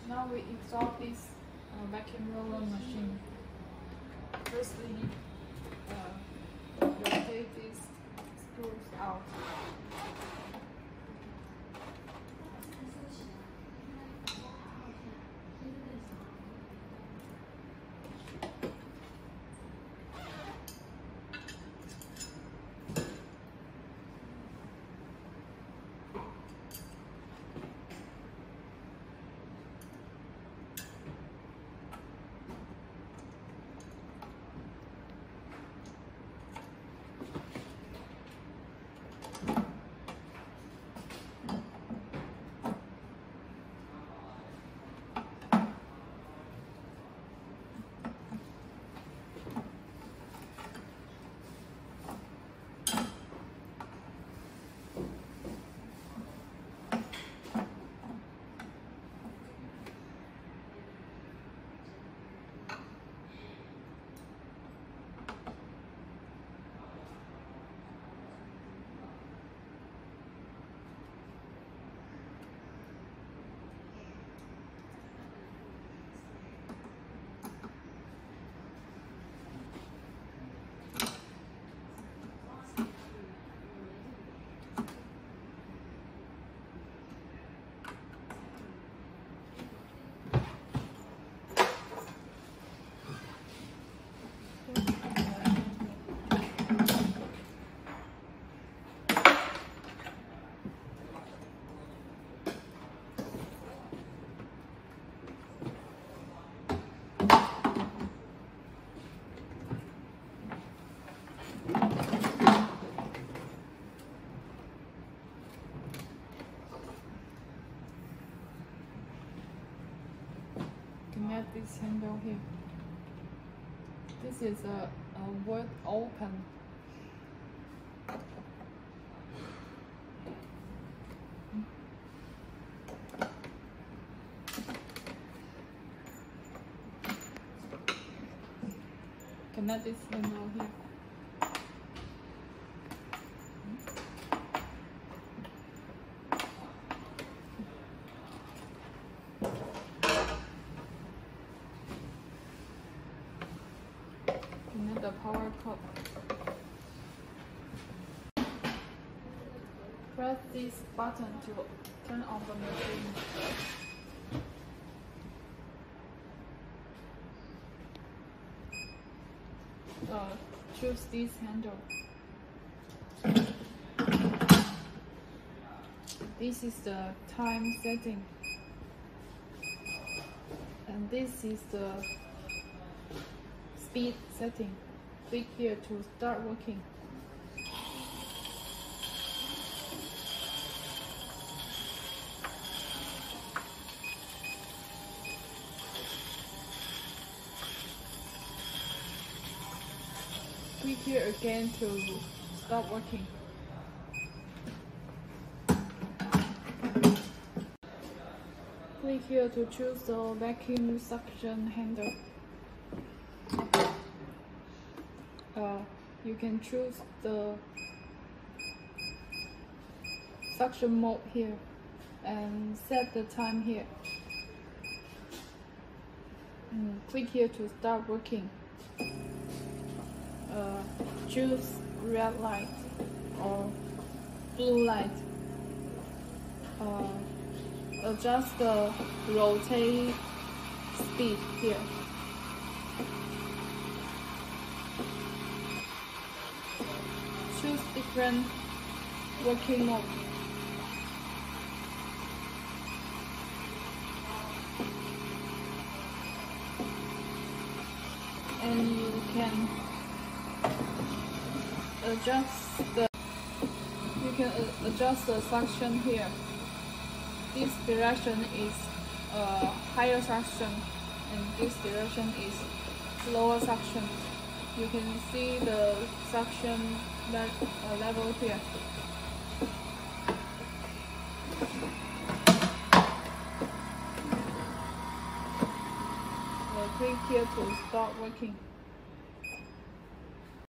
Now we install this vacuum roller machine. Firstly, rotate these screws out. Connect this handle here. This is a word open. Connect this handle here. Connect the power cord. Press this button to turn on the machine. Choose this handle. This is the time setting, and this is the speed setting. Click here to start working. Click here again to stop working. Click here to choose the vacuum suction handle. You can choose the suction mode here and set the time here. Click here to start working. Choose red light or blue light. Adjust the rotate speed here. Choose different working mode. And you can adjust the suction here. This direction is higher suction, and this direction is lower suction. You can see the suction level here. Click here to start working.